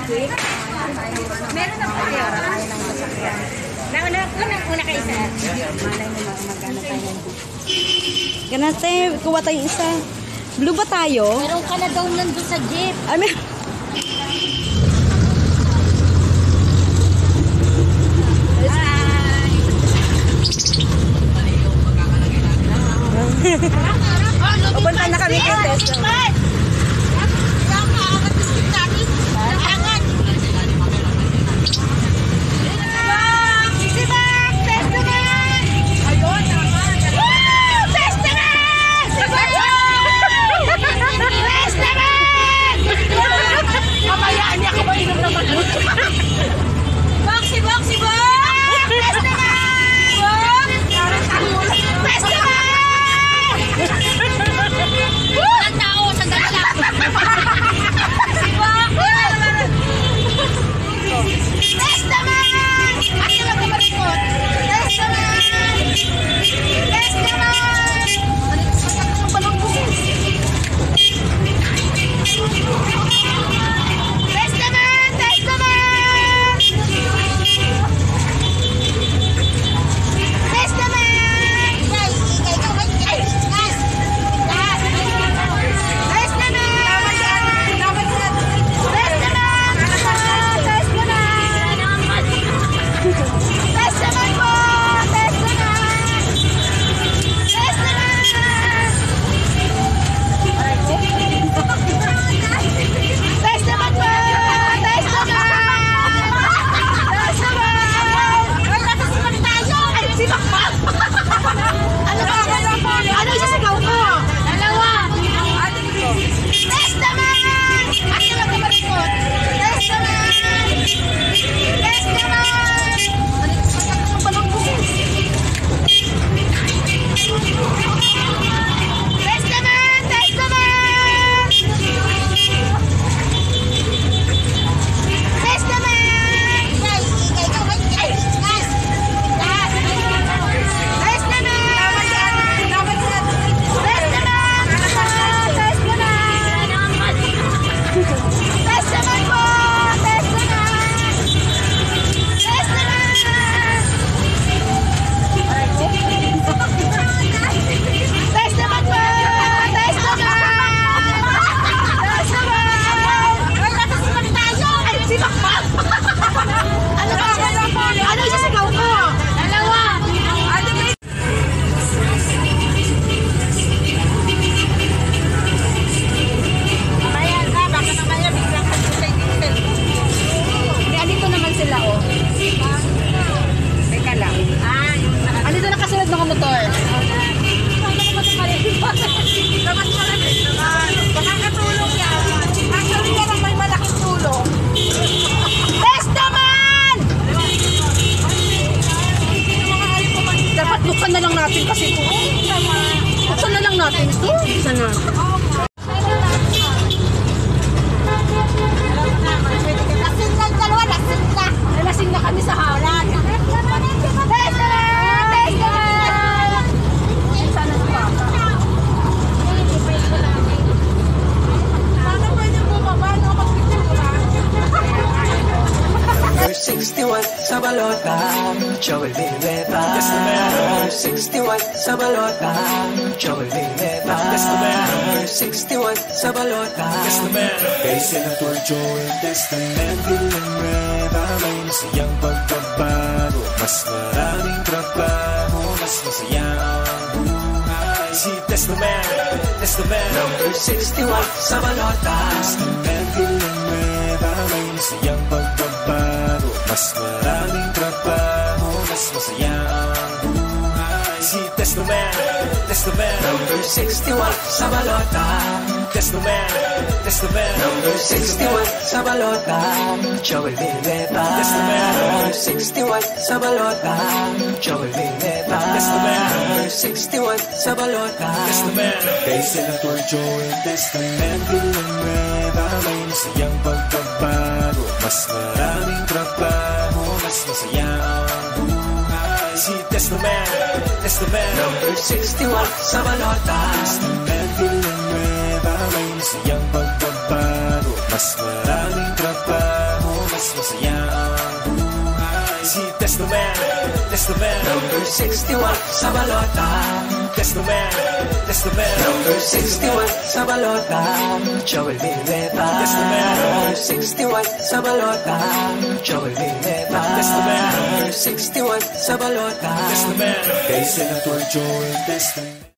Meron na po kayo. Una kayo sa malay mo magkano tayo. Ganate, kuha tayong isa. Blue ba tayo? Meron ka na daw nandun sa jeep. Ay, may... Pupunta na kami kay Tesdaman. Buksan na lang natin kasi ito. Buksan na lang natin ito. Buksan na. Lasing na kami sa halan. Sana sa papa. Sana pwede bumaba, no? Magpictura. 61 sa balota, Joey Vineta. 61 sa balota, Joey Vineta. 61 sa balota, kay Senator Joey Tesdaman. Villanueva, may masayang pagbabago, mas maraming trabaho, mas masaya ang buhay. Si Tesdaman, number 61 sa balota. Tesdaman, Villanueva, may masayang pagbabago, mas maraming trabaho, mas masaya ang buhay. Si Tesdaman, number 61 sa balota. Tesdaman, number 61 sa balota, Joey Vineta. Number 61 sa balota, Joey Vineta. Number 61 sa balota, kay Senator Joey Tesdaman. Villanueva, may masayang pagbabago, mas maraming trabaho, mas masaya ang buhay. Si Tesdaman, number 61 sa balota. Tesdaman, Villanueva, may masayang pagbabago, Mas maraming trabaho, mas masaya ang buhay. Si Tesdaman, Tesdaman. Number 61 sa balota. Tesdaman, Tesdaman. Number 61 sa balota. Joel Villanueva. Tesdaman. 61 sa balota. Joel Villanueva. Tesdaman. 61 sa balota. Tesdaman. Kay Senator Joel Tesdaman.